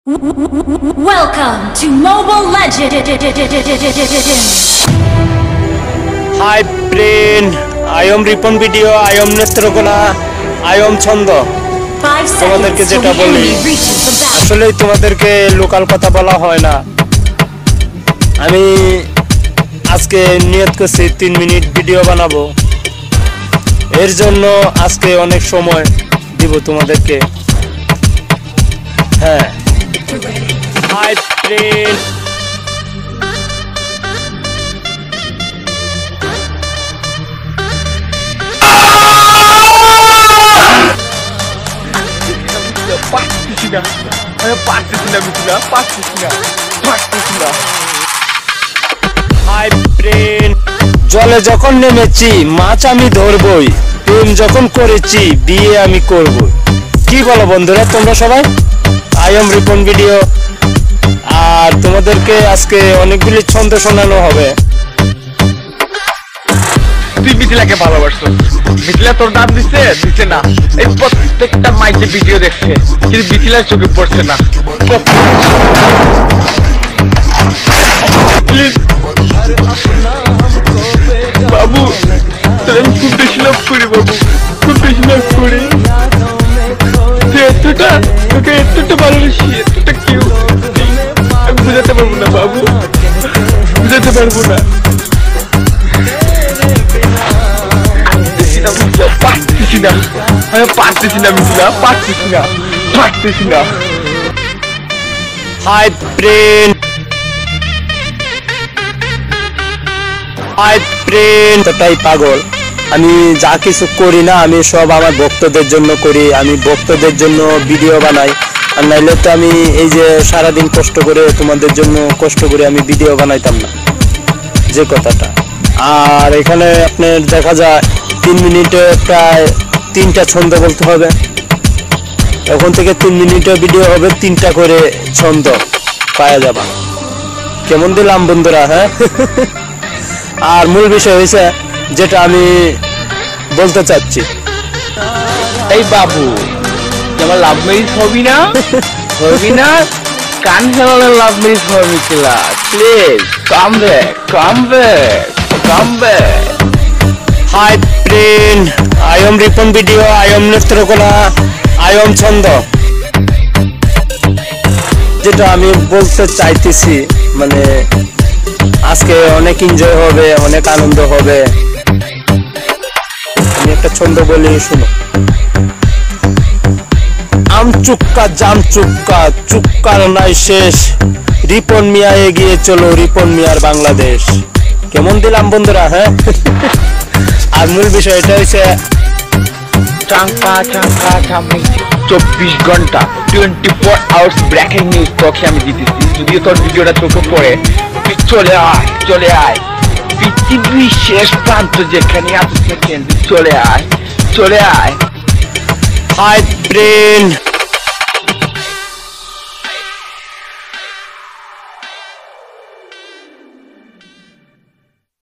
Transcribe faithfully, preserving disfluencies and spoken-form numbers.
Welcome to Mobile Legends. Hi friend, I am Ripon video, I am Nestrokona, I am Chondo. তোমাদেরকে যেটা বলি আসলে তোমাদেরকে local কথা বলা হয় না। আমি আজকে নিয়ত করছি তিন মিনিট ভিডিও বানাবো, এর জন্য আজকে অনেক সময় দিব তোমাদেরকে। হ্যাঁ, হাই ফ্রেন্ড, জলে যখন নেমেছি মাছ আমি ধরবই, প্রেম যখন করেছি বিয়ে আমি করব। কি বলো বন্ধুরা তোমরা সবাই? আই এম রিপন ভিডিও, আর তোমাদেরকে আজকে অনেকগুলি ছন্দ শোনানো হবে। তুই মিথিলাকে ভালোবাসছো, মিথিলা তোর নাম দিচ্ছে দিচ্ছে না, এই প্রত্যেকটা মাইকে ভিডিও দেখছে কিন্তু মিথিলার চোখে পড়ছে না। বাবু তোর আমি খুব বেশি লাভ করি, বাবু খুব বেশি লাভ করি, এতটা তোকে এতটা ভালোবাসি, এতটা কেউ আমি বুঝাতে পারবো না বাবু, বুঝাতে পারবো না। পারতেছি না, আমি পারতেছি না মিথিলা, পারতেছি না, পারতেছি না। হাই ফ্রেন্ড, হাই ফ্রেন্ড, এতটাই পাগল আমি, যা কিছু করি না আমি সব আমার ভক্তদের জন্য করি। আমি ভক্তদের জন্য ভিডিও বানাই, আর নাইলে তো আমি এই যে সারাদিন কষ্ট করে তোমাদের জন্য কষ্ট করে আমি ভিডিও বানাইতাম না, যে কথাটা। আর এখানে আপনার দেখা যায় তিন মিনিটে প্রায় তিনটা ছন্দ বলতে হবে। এখন থেকে তিন মিনিটে ভিডিও হবে, তিনটা করে ছন্দ পাওয়া যাবে। কেমন দিলাম বন্ধুরা? হ্যাঁ, আর মূল বিষয় হয়েছে যেটা আমি বলতে চাচ্ছি, এই বাবু আমার লাভ ম্যারেজ হবি না, হবি না, কান খেলালে লাভ ম্যারেজ হবে Mithila, please come back, come back, come back. Hi friend, I am Ripon video, I am Netrokona, I am Chhanda. যেটা আমি বলতে চাইতেছি মানে আজকে অনেক এনজয় হবে, অনেক আনন্দ হবে। আমি একটা ছন্দ বলি, শুনো। আম চুক্কা জাম চুক্কা, চুক্কার নাই শেষ, রিপন মিয়া এগিয়ে চলো, রিপন মিয়ার বাংলাদেশ। কেমন দিলাম বন্ধুরা? হ্যাঁ, আর মূল বিষয় এটা হচ্ছে চাঙ্কা চাঙ্কা চামি চব্বিশ ঘন্টা twenty four hours breaking news তোকে আমি দিতেছি। যদিও তোর ভিডিওটা চোখে পড়ে, তুই চলে আয়, চলে আয়, পৃথিবীর শেষ প্রান্ত যেখানে আছে সেখানে চলে আয়, চলে আয়। Hi friend,